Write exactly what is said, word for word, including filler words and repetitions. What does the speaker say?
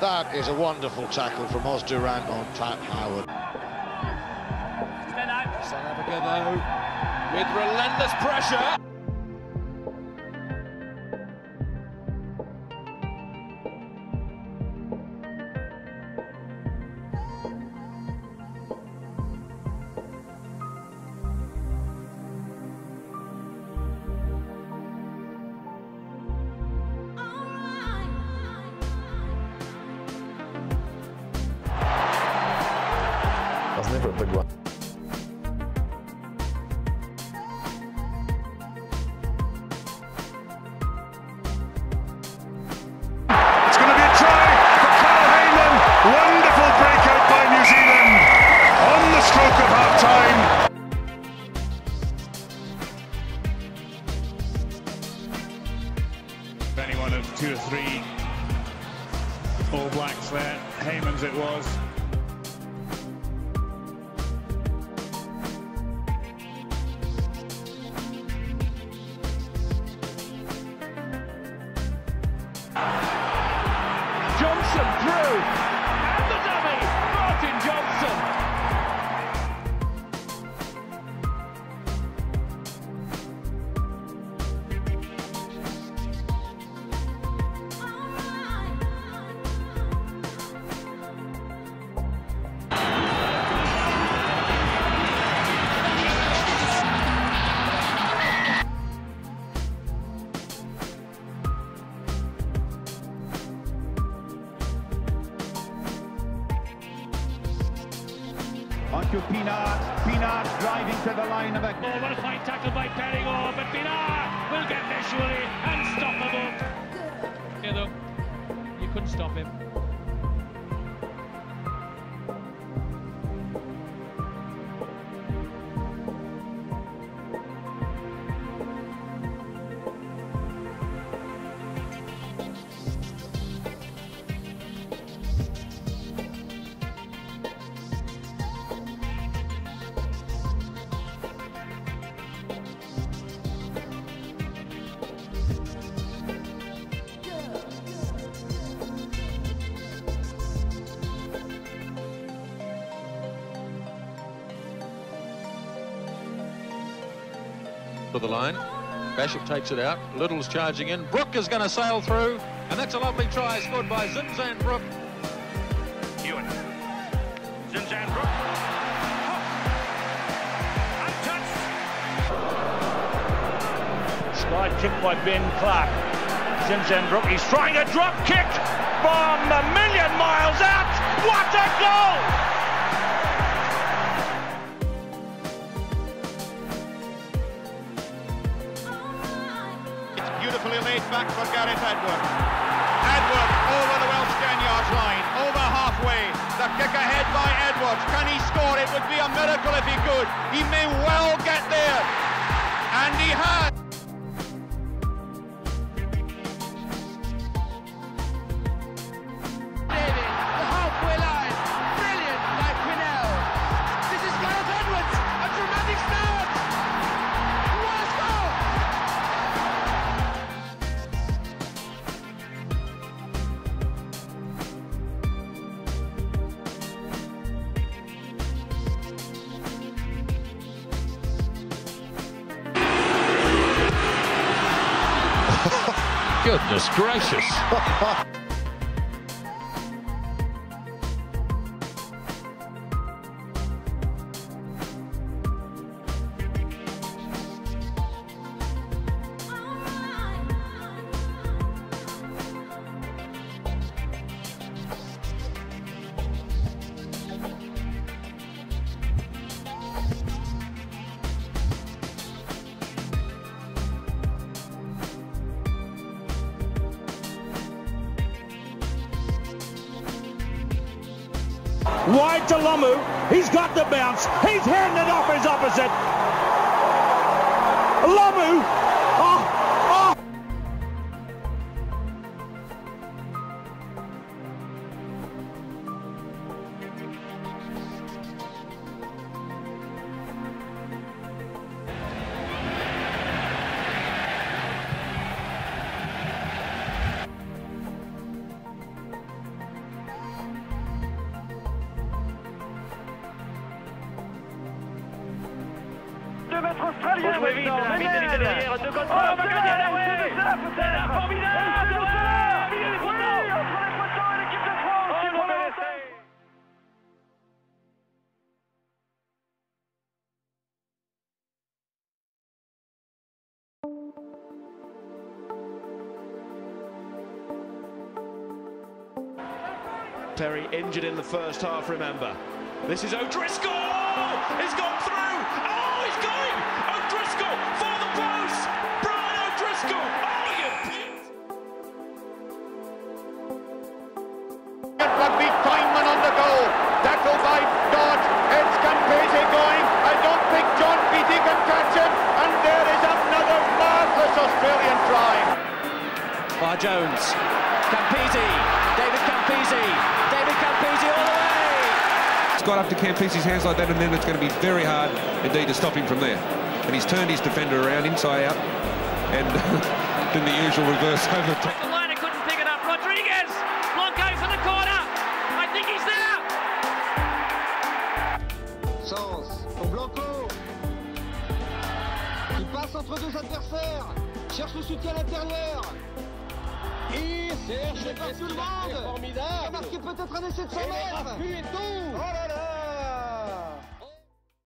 That is a wonderful tackle from Oz Durant on Pat Howard. South Africa, though, with relentless pressure. That's never a big one. It's going to be a try for Carl Heyman. Wonderful breakout by New Zealand on the stroke of half-time. Any one of two or three All Blacks there. Heyman's it was. Johnson through, and the dummy, Martin Johnson. Onto Pinard, Pinard driving to the line of a... Oh, what a fine tackle by Perigord, but Pinard will get there surely, unstoppable. Yeah, though, you couldn't stop him. To the line, Bishop takes it out, Little's charging in, Brook is going to sail through, and that's a lovely try scored by Zinzan Brook. Ewan. Zinzan Brook. Oh. Untouched. Slide kick by Ben Clark. Zinzan Brook, he's trying a drop kick from a million miles out. What a goal! Beautifully laid back for Gareth Edward. Edward over the Welsh ten yards line, over halfway. The kick ahead by Edward. Can he score? It would be a miracle if he could. He may well get there. And he has. David, the halfway line. Brilliant by Quinnell. This is Gareth Edwards. A dramatic start. What a score! Goodness gracious. Wide to Lomu, he's got the bounce, he's handed off his opposite. Lomu, oh, oh. deux mètres australiens maintenant. Ménel. Derrière, deux contre un. Oh, va gagner la ouais. C'est la formidable. Oui, entre les poteaux et l'équipe de France. Oh, le bel essai. Perry injured in the first half, remember. This is O'Driscoll! He's gone through! Oh, he's going! O'Driscoll for the post! Brian O'Driscoll! Oh, you beat! Rugby Feynman on the goal. Tackled by Dodge. It's Campese going. I don't think John Beattie can catch him. And there is another marvellous Australian try. By Jones. Campese. David Campese. David Campese all the way. It's got up to Campese's hands like that, and then it's going to be very hard indeed to stop him from there. And he's turned his defender around inside out, and then the usual reverse overtake. The liner couldn't pick it up. Rodriguez. Blanco for the corner. I think he's there. Sens pour Blanco. Il passe entre deux adversaires. Cherche le soutien à l'intérieur. Il cherche pas tout le monde. Formidable. Il a marqué peut-être un essai de cent mètres. Et le raffut et tout. Oh là là.